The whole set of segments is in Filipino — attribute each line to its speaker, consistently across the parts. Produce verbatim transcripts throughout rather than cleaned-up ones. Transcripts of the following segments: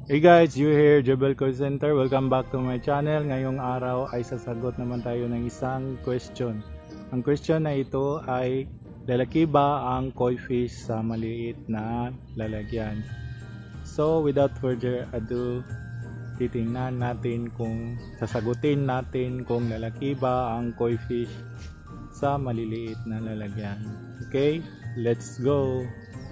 Speaker 1: Hey guys, you here, Jebel Call Center. Welcome back to my channel. Ngayong araw ay sasagot naman tayo ng isang question. Ang question na ito ay, lalaki ba ang koi fish sa maliit na lalagyan? So without further ado, titingnan natin kung sasagutin natin kung lalaki ba ang koi fish sa maliliit na lalagyan. Okay, let's go!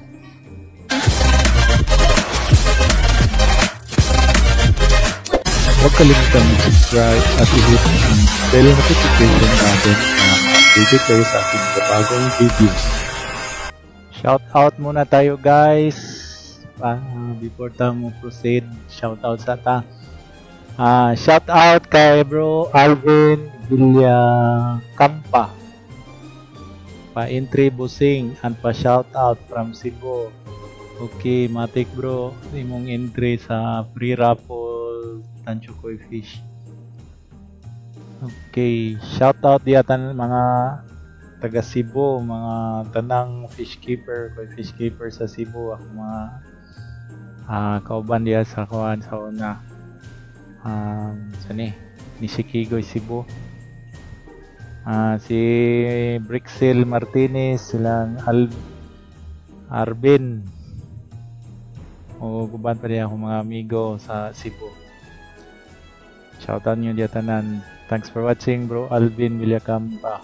Speaker 2: Huwag kalimutan mag-subscribe at i-hit ang bell notification natin na updated kayo sa ating bagong videos.
Speaker 1: Shout out muna tayo guys uh, before tayo mo proceed. Shout out sa ta uh, shout out kay bro Alvin Villacampa, pa entry busing and pa shout out from Cebu. Okay, matik bro, imong entry sa free raffle Tancho Koi Fish. Okay, shout out diatan mga taga Cebu, mga tanang fish keeper, koi fish keeper sa Cebu, ako mga uh, kauban diya sa kawan sa una. Um, sani, ni Sikigoy Cebu. Uh, si Brixel Martinez, silang Al Arbin. O guban pa diya akong mga amigo sa Cebu. Shoutout nyo diya tanan. Thanks for watching bro Alvin Villacampa.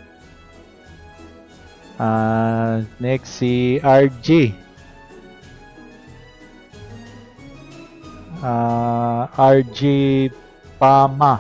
Speaker 1: Uh, next si R G. Uh, R G Pama.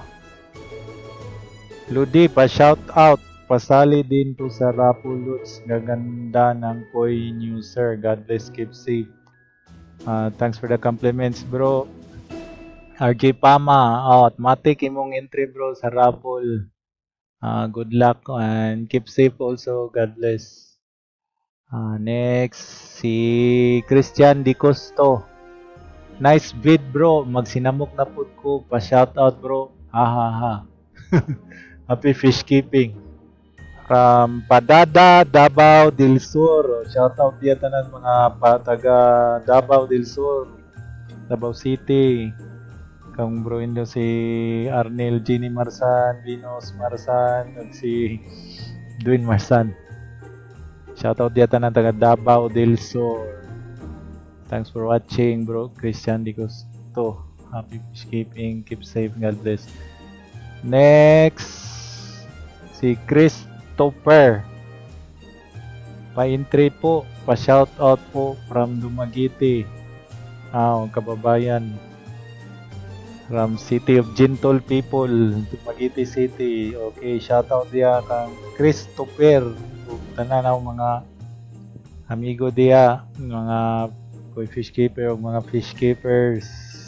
Speaker 1: Ludi pa shoutout. Pasali din to sa Rapuluts. Gaganda ng koi news sir. God bless, keep safe. Uh, thanks for the compliments bro. R J Pama, oh, matik imong entry bro sa raffle. Uh, good luck and keep safe also. God bless. Uh, next, si Christian Di Costo. Nice vid bro. Magsinamok na po ko. Pa-shoutout bro. Ha ha ha. Happy fish keeping. From Padada, Davao del Sur. Shoutout diya tanan mga taga Davao del Sur. Davao City. Kang bro indo si Arnel Jenny Marsan, Venus Marsan, at si Dwayne Marsan. Shoutout diya tanan taga Davao del Sur. Thanks for watching bro. Christian Di Costo. Happy fish keeping. Keep safe. God bless. Next, si Christopher. Pa-entry po. Pa-shoutout po from Dumaguete. Ah, kababayan. From City of Gentle People, Dumaguete City. Okay, shoutout diya kang Christopher. Tanan ako mga amigo diya, mga koi fish keeper o mga fish keepers.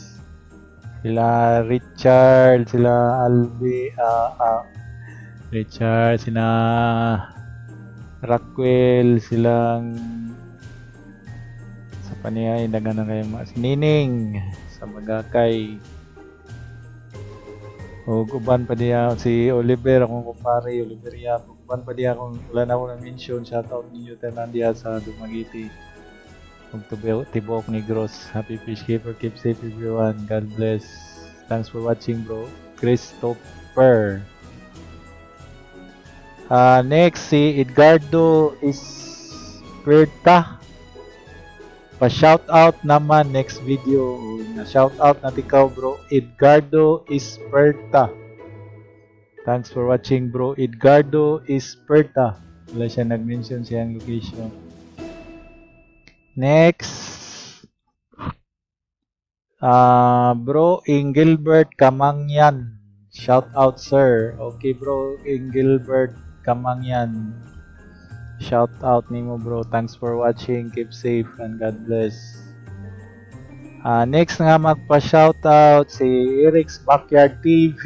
Speaker 1: Sila Richard, sila Albi, uh, uh, Richard, sila Raquel, silang sa paniyay, dagan na kayo mga Nining, sa Magakay. O guban pa diya si Oliver, akong kumpare, Oliver Yapo. Guban pa diya kung wala na ako na-mention. Shoutout ninyo tanan diya sa Dumaguete. Kung Tibok Negros. Happy fish keeper. Keep safe everyone. God bless. Thanks for watching bro. Christopher. Uh, next si Edgardo Isperta. Pa-shoutout naman next video. Na-shoutout natin ikaw bro. Edgardo Isperta. Thanks for watching bro. Edgardo Isperta. Wala siya nag-mention siyang location. Next. Uh, bro Engelbert Kamangyan. Shoutout sir. Okay bro Engelbert Kamangyan. Shout out nimo bro. Thanks for watching. Keep safe and God bless. Uh, next nga magpa-shout out si Eric's Backyard T V.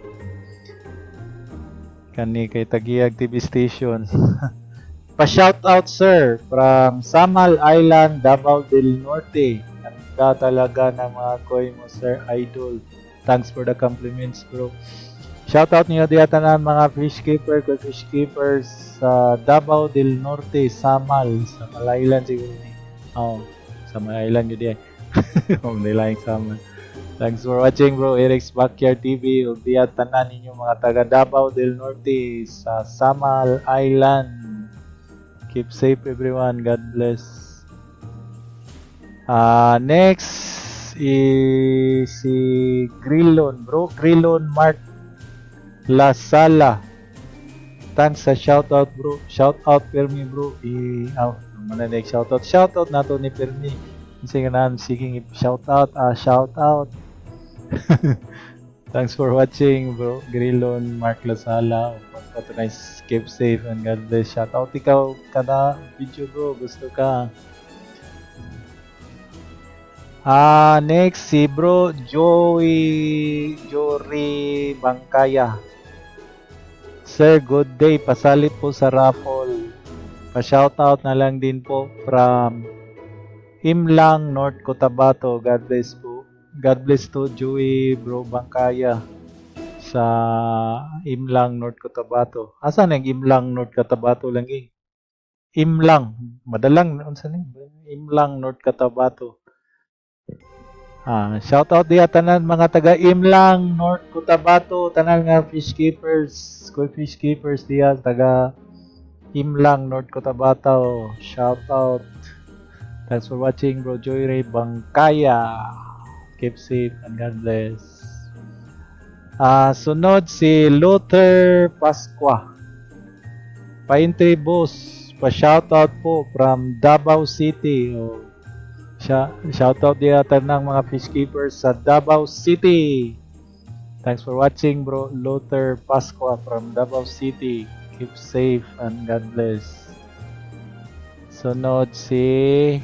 Speaker 1: Kani kay Tagiag T V station. Pa-shout out sir from Samal Island, Davao del Norte. Ganda talaga ng mga koi mo sir, idol. Thanks for the compliments bro. Shoutout niyo diya tanan mga fish keeper, koi fish keepers sa Davao del Norte, Samal, sa Malaylan siguro ni. Oh, sa Malaylan yun diyan. From the line sama. Thanks for watching, bro. Eric's Backyard T V. Ug diya tanan ninyo mga taga Davao del Norte sa Samal Island. Keep safe, everyone. God bless. Uh, next is si Grillon, bro. Grillon Mark Lasala. Thanks sa shoutout, bro. Shoutout Permi, bro. I oh, mana next shoutout. Shoutout nato ni Permi. Kasi nga namin siging shoutout, ah shoutout. Thanks for watching, bro. Grillon Mark Lasala. Patronize, keep safe and God bless. Shoutout ikaw kada video, bro. Gusto ka. Ah, next si bro Joey Jory Bangkaya. Sir, good day. Pasalit po sa raffle. Pa-shoutout na lang din po from Imlang, North Cotabato. God bless po. God bless to Joey Bro Bangkaya sa Imlang, North Cotabato. Asan ang Imlang, North Cotabato lang eh? Imlang. Madalang. Unsa ni? Imlang, North Cotabato. Ah, shout out diya tanan mga taga Imlang, North Cotabato, tanan nga fish keepers, koi fish keepers diya taga Imlang, North Cotabato. Shout out. Thanks for watching, bro Joy Ray Bangkaya. Keep safe and God bless. Ah, sunod si Luther Pasqua. Pa-entry boss, pa-shout out po from Davao City. Oh. Shoutout din natin ng mga fish keepers sa Davao City. Thanks for watching, bro. Luther Pasqua from Davao City. Keep safe and God bless. Sunod si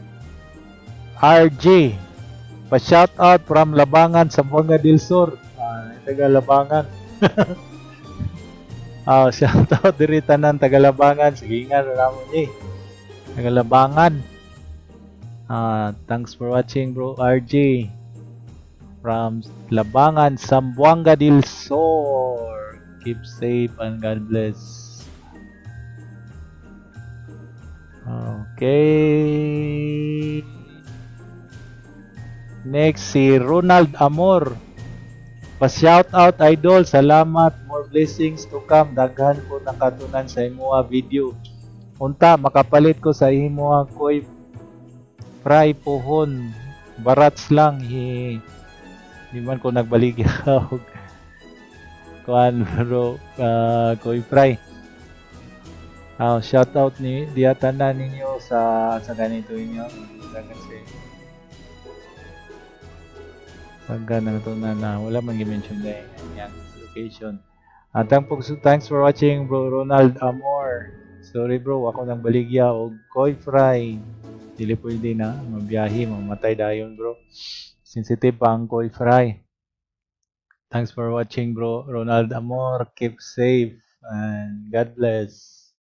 Speaker 1: R G. Pa-shoutout from Labangan, Zamboanga del Sur. Ah, taga Labangan. Ah, shoutout diri tanan taga Labangan. Sige nga na mo ni. Taga Labangan. Uh, thanks for watching, bro R J from Labangan, Zamboanga del Sur. Keep safe and God bless. Okay. Next si Ronald Amor. Pa-shout out, idol. Salamat. More blessings to come. Daghan po nakatunan sa imuha video. Unta makapalit ko sa imuha koi fry pohon, barats lang hi. Di man ko nagbaligya og kuan, bro, uh, koi fry. Ah, shout out ni diya tanan ninyo sa sa ganito inyo. Kasi pagka na to na, na wala man gi-mention na yan location. At thanks for watching, bro Ronald Amor. Sorry, bro, ako nang baligya og koi fry. Dili pwede na mabiyahe, mamatay dayon, bro. Sensitive pa ang koi fry. Thanks for watching, bro Ronald Amor. Keep safe and God bless.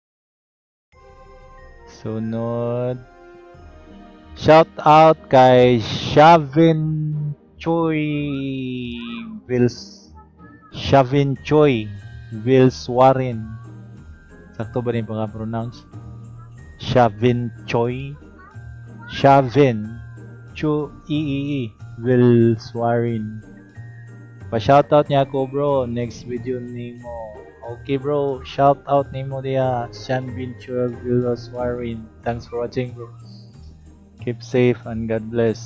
Speaker 1: Sunod, shout out kay Shavin Choi Vils Shavin Choi Vils Warren. Sakto ba rin pang-pronounce? Shavin Choi Shavin Chu E E E Will Swarin. Pa-shoutout niya ako, bro. Next video nimo. Okay, bro. Shoutout nimo diya. Shavin Chu Will Swarin. Thanks for watching, bro. Keep safe and God bless.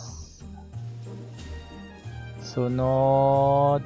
Speaker 1: Sunod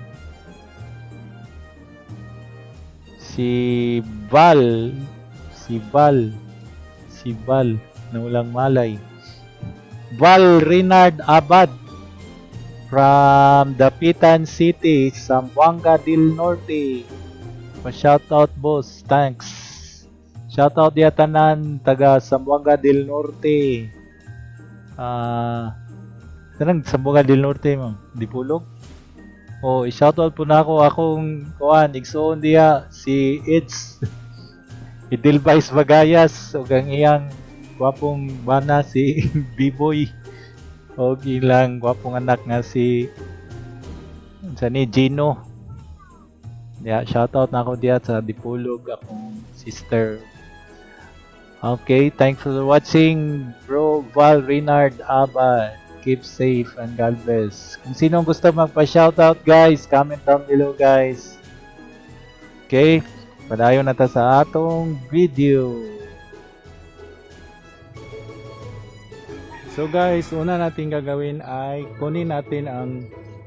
Speaker 1: si Val. Si Val. Si Val. Naulang malay. Val Renard Abad from Dapitan City, Zamboanga del Norte. Pa-shoutout, boss. Thanks. Shoutout diya tanan taga Zamboanga del Norte. Ah, uh, tanang Zamboanga del Norte, ma'am. Dipulog. Oh, i-shoutout po na ako akong kuan igsoon diya si It's Idilbais Bagayas ug ang iyang gwapong bana si B-Boy o ilang gwapong anak nga si sa ni Gino. Yeah, shoutout na ako diya sa Dipulog akong sister. Okay, thanks for watching, bro Val Renard Abad. keep safe and God bless. Kung sino gusto magpa-shoutout guys, comment down below guys. Okay, padayon na ta sa atong video. So guys, una natin gagawin ay kunin natin ang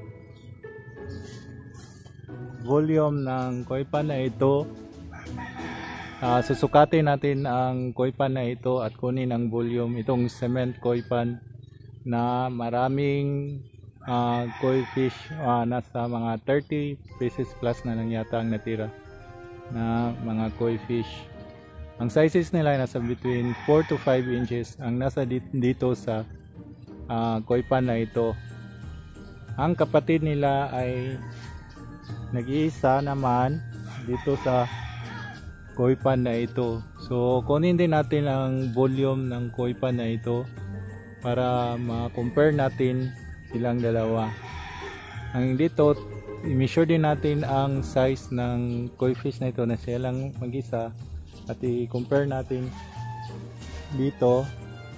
Speaker 1: volume ng koipan na ito. Uh, susukatin natin ang koipan na ito at kunin ang volume, itong cement koipan na maraming uh, koi fish, uh, nasa mga thirty pieces plus na lang yata ang natira na mga koi fish. Ang sizes nila ay nasa between four to five inches ang nasa dito sa uh, koipan na ito. Ang kapatid nila ay nag-iisa naman dito sa koipan na ito. So kunin din natin ang volume ng koipan na ito para ma-compare natin silang dalawa. Ang dito, i-measure din natin ang size ng koi fish na ito na siya lang mag-isa. At i-compare natin dito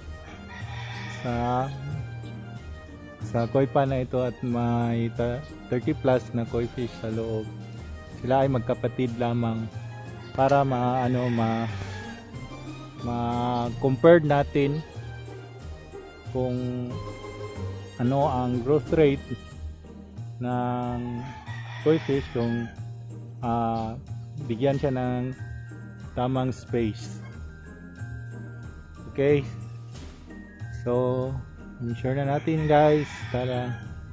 Speaker 1: sa sa koipan na ito at may thirty plus na koi fish sa loob. Sila ay magkapatid lamang para ma-ano ma ma-compare natin kung ano ang growth rate ng koi fish kung uh, bigyan siya ng tamang space. Okay, so ensure na natin guys para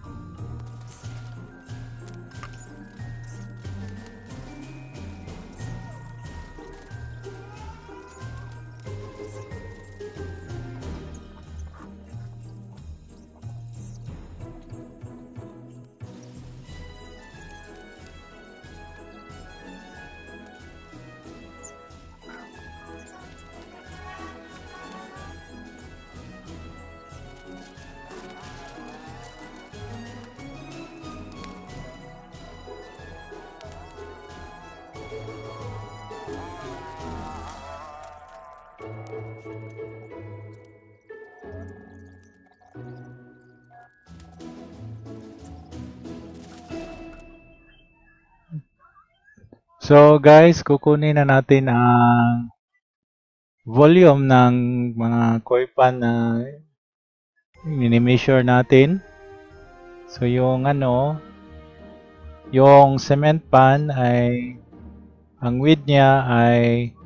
Speaker 1: So guys, kukunin na natin ang volume ng mga koipan na mini-measure natin. So yung ano, yung cement pan ay ang width niya ay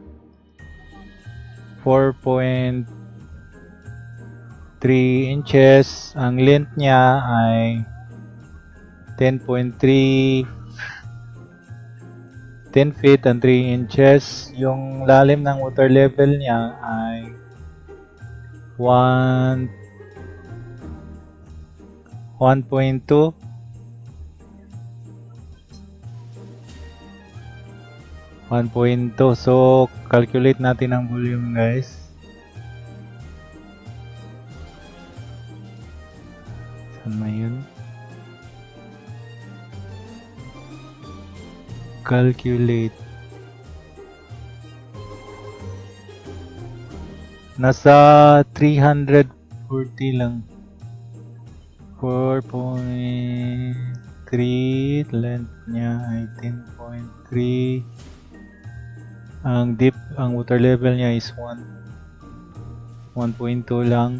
Speaker 1: four point three inches, ang length niya ay ten point three ten feet and three inches. Yung lalim ng water level niya ay one point two. one point two. So calculate natin ang volume guys. Saan na yun? Calculate. Nasa three hundred forty lang. four point three. Length niya ay ten point three. Ang deep, ang water level niya is one point two lang.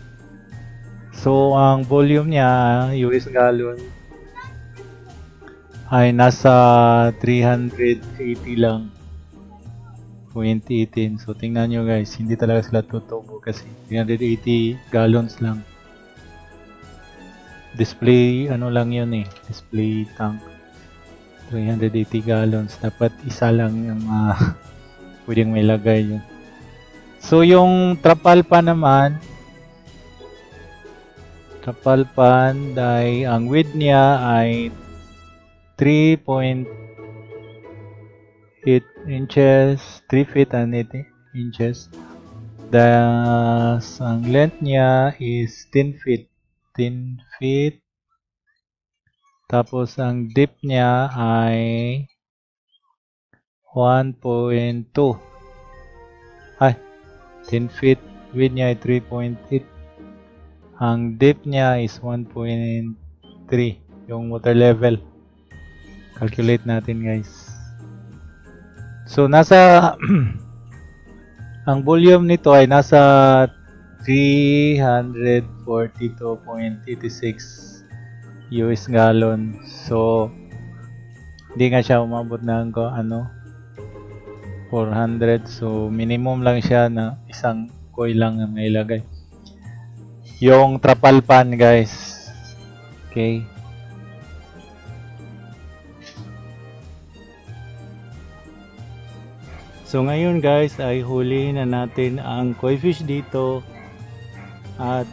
Speaker 1: So ang volume niya, U S gallon, ay nasa three hundred eighty lang. twenty eighteen. So tingnan nyo guys, hindi talaga sila tutubo kasi three hundred eighty gallons lang. Display ano lang yun eh, display tank. three hundred eighty gallons. Dapat isa lang yung uh, pwedeng may lagay yun. So yung trapal pa naman, trapal pan ay ang width niya ay three point eight inches, three feet and eight inches. The ang length niya is ten feet. ten feet. Tapos ang depth niya ay one point two. Ay, ten feet. Width niya ay three point eight. Ang depth niya is one point three yung water level. Calculate natin guys. So nasa ang volume nito ay nasa three hundred forty-two point eight six U S gallon. So hindi nga siya umabot ng ano four hundred. So minimum lang siya na isang koi lang ang mailagay. Yung trapal pan guys. Okay. So ngayon guys ay huli na natin ang koi fish dito. At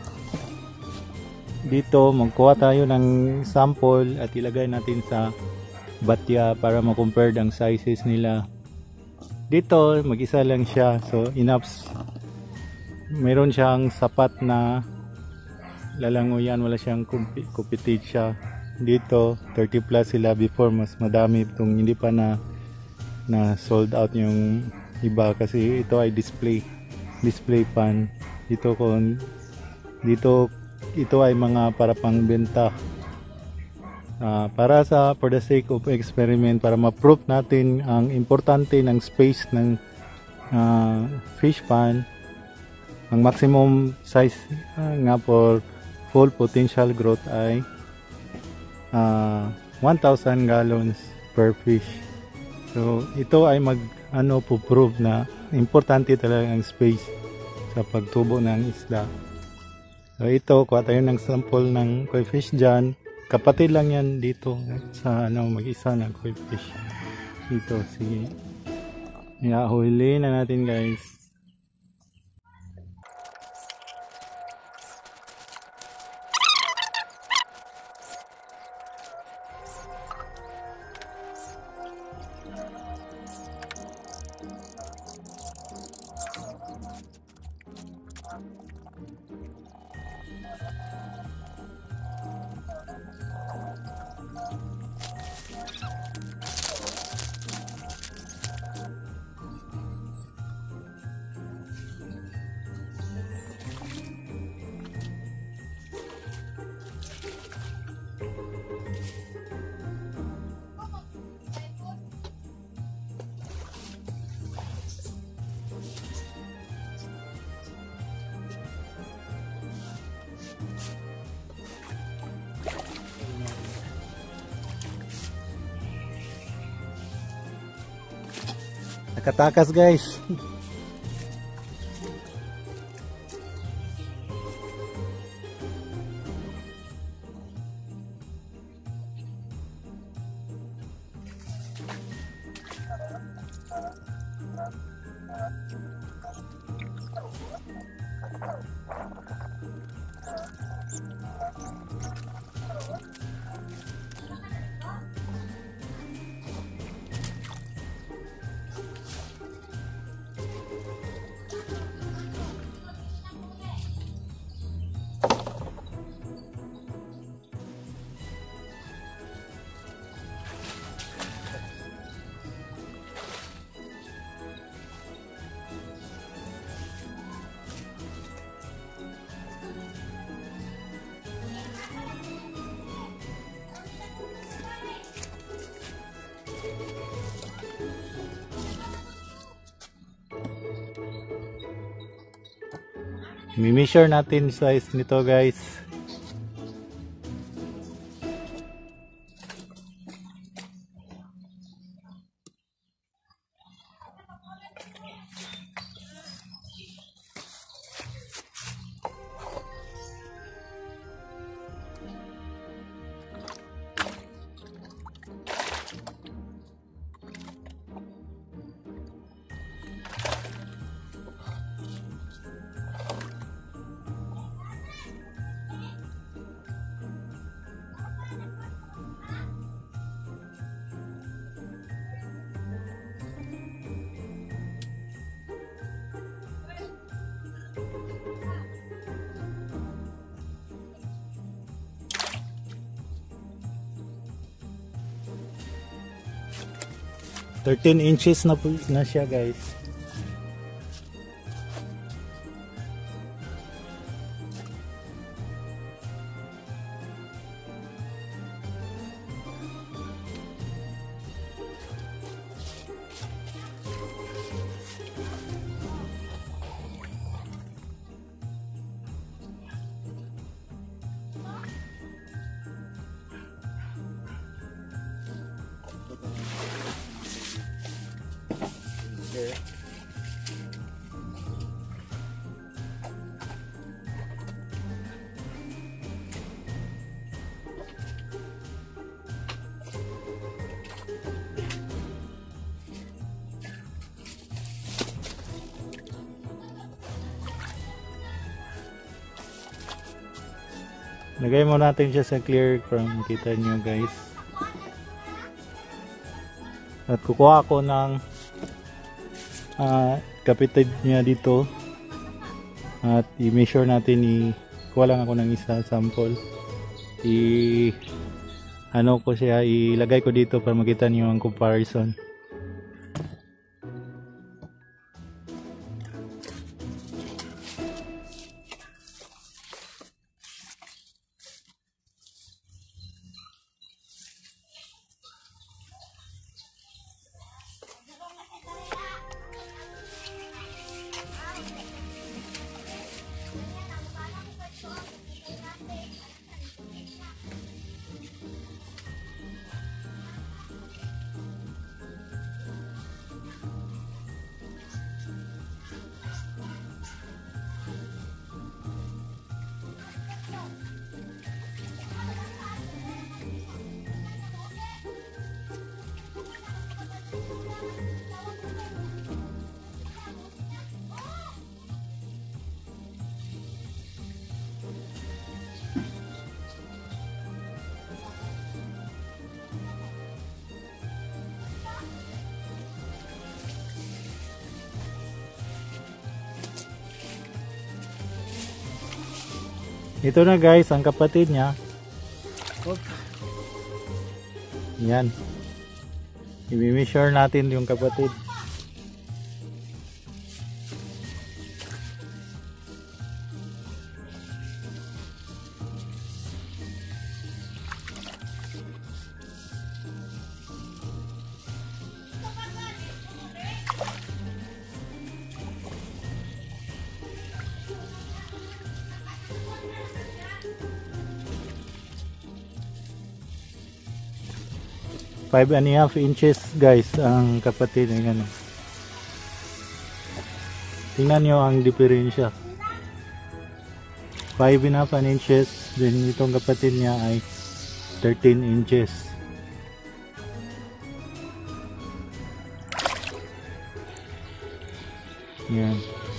Speaker 1: dito magkuha tayo ng sample at ilagay natin sa batya para ma-compare ang sizes nila. Dito mag-isa lang siya, so enough, meron siyang sapat na lalangoyan, wala siyang compete siya. Dito thirty plus sila before, mas madami itong hindi pa na na sold out yung iba kasi ito ay display display pan. Dito kung dito ito ay mga para pangbenta, uh, para sa for the sake of experiment, para ma-prove natin ang importante ng space ng uh, fish pan. Ang maximum size uh, nga for full potential growth ay uh, one thousand gallons per fish. So ito ay mag ano po prove na importante talaga ang space sa pagtubo ng isda. So ito, kuha tayo ng sample ng koi fish dyan. Kapatid lang yan dito sa ano, mag-isa na koi fish dito. Sige, huli na natin guys. Nakatakas guys. Mi-measure natin size nito guys. thirteen inches na po na siya guys. sir. Lagay mo natin siya sa clear para makita nyo guys. At kukuha ako ng uh, kapitid niya dito. At i-measure natin, i-kuha lang ako ng isa sample. I ano ko siya, ilagay ko dito para makita nyo ang comparison. Ito na guys, ang kapatid niya. Yan. I-measure natin yung kapatid. Five and a half inches guys ang kapatid ng ano. Tingnan nyo ang diferensya. Five and a half inches, then itong kapatid niya ay thirteen inches. Yan.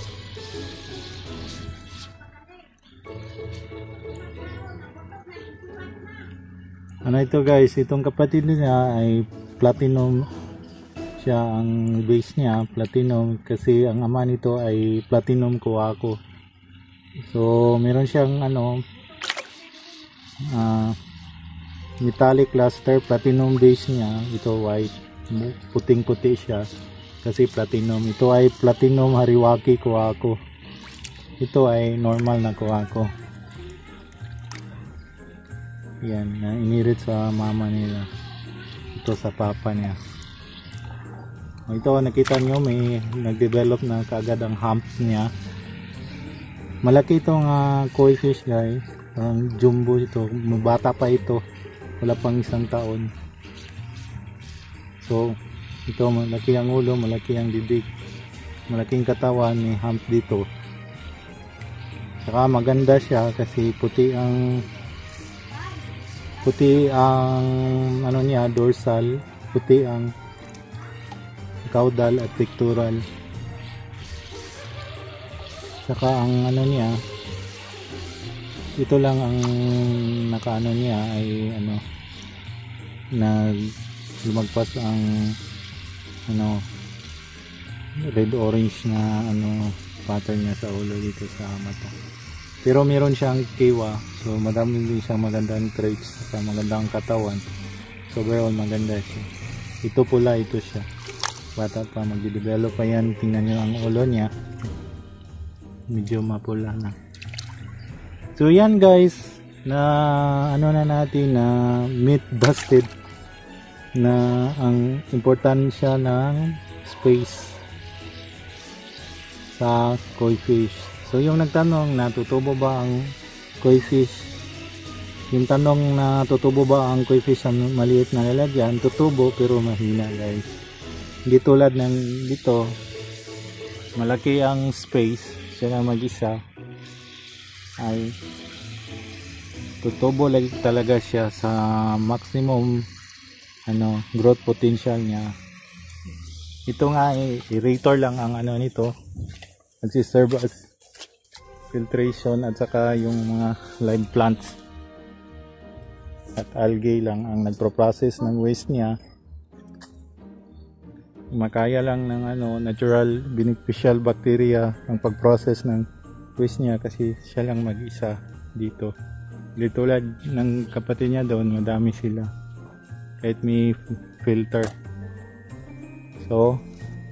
Speaker 1: Ano ito guys, itong kapatid niya ay platinum siya, ang base niya platinum kasi ang ama nito ay platinum Kuwako. So meron siyang ano uh, metallic luster, platinum base niya, ito white, puting puti siya kasi platinum. Ito ay platinum Hariwaki Kuwako, ito ay normal na Kuwako. Yan, na inirit sa mama nila. Ito sa papa niya. Ito nakita nyo, may nag-develop na kaagad ang humps niya. Malaki itong uh, koi fish guys. Ang jumbo ito. Bata pa ito. Wala pang isang taon. So, ito malaki ang ulo, malaki ang bibig. Malaking katawan, may hump dito. Saka maganda siya kasi puti ang puti ang ano niya, dorsal, puti ang caudal at pectoral. Saka ang ano niya, ito lang ang nakaano niya ay ano, na lumagpas ang ano red orange na ano pattern niya sa ulo dito sa mata. Pero meron siyang kiwa, so madami din siyang magandang traits at magandang katawan. So overall maganda siya. Ito pula, ito siya. Bata pa, mag-develop pa yan. Tingnan nyo ang ulo niya. Medyo mapula na. So yan guys, na ano na natin na meat busted na ang importansya ng space sa koi fish. So yung nagtanong na tutubo ba ang koi fish, yung tanong na tutubo ba ang koi fish sa maliit na lalagyan, tutubo pero mahina guys. Hindi tulad ng dito, malaki ang space, siya lang mag-isa, ay tutubo lang talaga siya sa maximum ano growth potential niya. Ito nga eh, aerator lang ang ano nito, nagsiserve as filtration at saka yung mga live plants at algae lang ang nagpro-process ng waste niya. Makaya lang ng ano natural beneficial bacteria ang pag-process ng waste niya kasi siya lang mag-isa dito. Di tulad ng kapatid niya doon, madami sila kahit may filter. So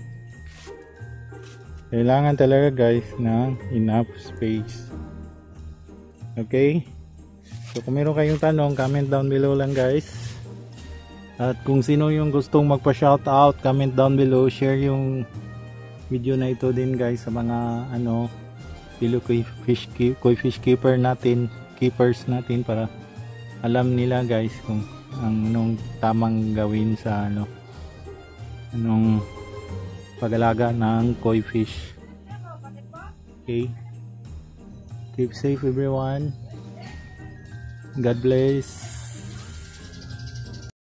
Speaker 1: kailangan talaga guys ng enough space. Okay, so kung meron kayong tanong, comment down below lang guys. At kung sino yung gustong magpa shoutout, comment down below. Share yung video na ito din guys sa mga ano below koi fish, koi fish keeper natin, keepers natin, para alam nila guys kung anong tamang gawin sa ano anong pag-alaga ng koi fish. Okay, keep safe everyone. God bless.